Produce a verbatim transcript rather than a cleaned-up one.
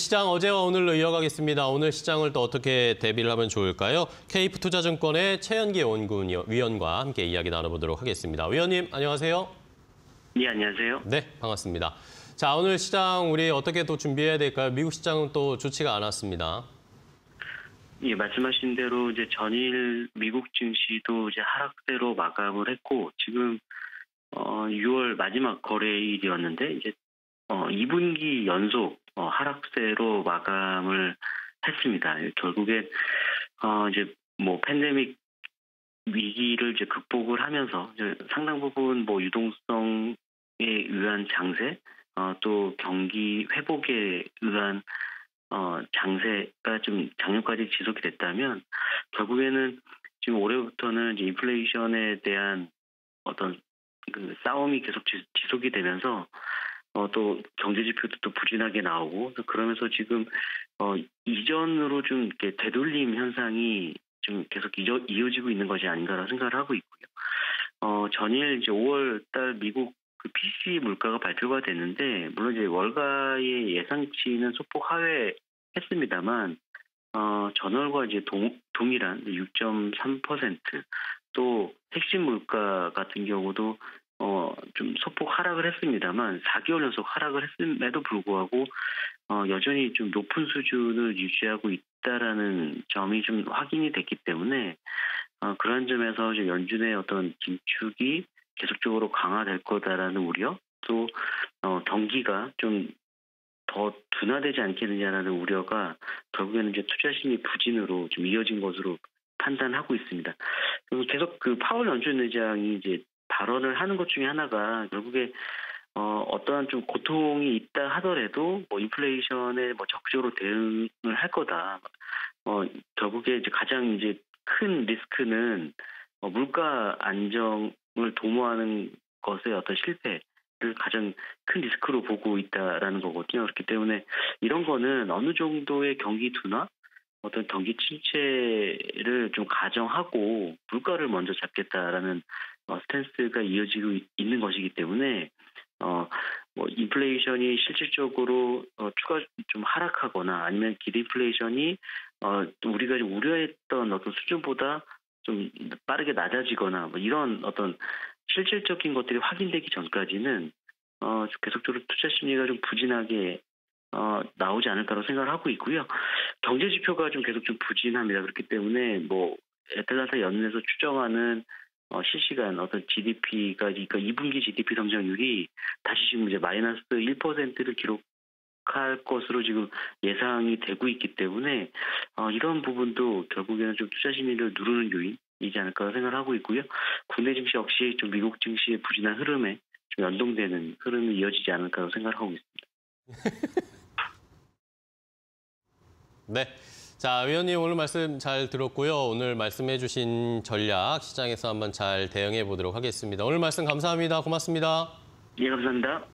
시장 어제와 오늘로 이어가겠습니다. 오늘 시장을 또 어떻게 대비를 하면 좋을까요? 케이프투자증권의 최연기 연구위원과 함께 이야기 나눠보도록 하겠습니다. 위원님, 안녕하세요. 네, 안녕하세요. 네, 반갑습니다. 자, 오늘 시장 우리 어떻게 또 준비해야 될까요? 미국 시장은 또 좋지가 않았습니다. 예, 말씀하신 대로 이제 전일 미국 증시도 이제 하락세로 마감을 했고, 지금 어, 유월 마지막 거래일이었는데 이제 어, 이 분기 연속 어, 하락세로 마감을 했습니다. 결국엔 어, 이제 뭐 팬데믹 위기를 이제 극복을 하면서 이제 상당 부분 뭐 유동성에 의한 장세, 어, 또 경기 회복에 의한 어, 장세가 좀 작년까지 지속이 됐다면 결국에는 지금 올해부터는 이제 인플레이션에 대한 어떤 그 싸움이 계속 지속이 되면서 어, 또 경제 지표도 또 부진하게 나오고 그러면서 지금 어, 이전으로 좀 이렇게 되돌림 현상이 좀 계속 이어, 이어지고 있는 것이 아닌가라는 생각을 하고 있고요. 어, 전일 이제 오월 달 미국 그 피씨 물가가 발표가 됐는데 물론 이제 월가의 예상치는 소폭 하회했습니다만 어, 전월과 이제 동, 동일한 육 점 삼 퍼센트 또 핵심 물가 같은 경우도 어, 좀 소폭 하락을 했습니다만 사 개월 연속 하락을 했음에도 불구하고 어, 여전히 좀 높은 수준을 유지하고 있다라는 점이 좀 확인이 됐기 때문에 어, 그런 점에서 이제 연준의 어떤 긴축이 계속적으로 강화될 거다라는 우려, 또 어, 경기가 좀 더 둔화되지 않겠느냐라는 우려가 결국에는 이제 투자 심리 부진으로 좀 이어진 것으로 판단하고 있습니다. 그리고 계속 그 파월 연준 의장이 이제 발언을 하는 것 중에 하나가 결국에 어, 어떠한 좀 고통이 있다 하더라도 뭐 인플레이션에 뭐 적극적으로 대응을 할 거다. 어, 결국에 이제 가장 이제 큰 리스크는 어, 물가 안정을 도모하는 것의 어떤 실패. 를 가장 큰 리스크로 보고 있다라는 거거든요. 그렇기 때문에 이런 거는 어느 정도의 경기 둔화, 어떤 경기 침체를 좀 가정하고 물가를 먼저 잡겠다라는 어, 스탠스가 이어지고 있는 것이기 때문에 어, 뭐 인플레이션이 실질적으로 어, 추가 좀 하락하거나 아니면 기대인플레이션이 어, 우리가 좀 우려했던 어떤 수준보다 좀 빠르게 낮아지거나 뭐 이런 어떤 실질적인 것들이 확인되기 전까지는 어, 계속적으로 투자 심리가 좀 부진하게 어, 나오지 않을까라고 생각을 하고 있고요. 경제 지표가 좀 계속 좀 부진합니다. 그렇기 때문에 뭐 애틀란타 연은에서 추정하는 어, 실시간 어떤 지디피가 그러니까 이 분기 지디피 성장률이 다시 지금 이제 마이너스 일 퍼센트를 기록할 것으로 지금 예상이 되고 있기 때문에 어, 이런 부분도 결국에는 좀 투자 심리를 누르는 요인. 이지 않을까 생각을 하고 있고요. 국내 증시 역시 좀 미국 증시의 부진한 흐름에 좀 연동되는 흐름이 이어지지 않을까 생각을 하고 있습니다. 네. 자, 위원님 오늘 말씀 잘 들었고요. 오늘 말씀해 주신 전략 시장에서 한번 잘 대응해 보도록 하겠습니다. 오늘 말씀 감사합니다. 고맙습니다. 예, 감사합니다.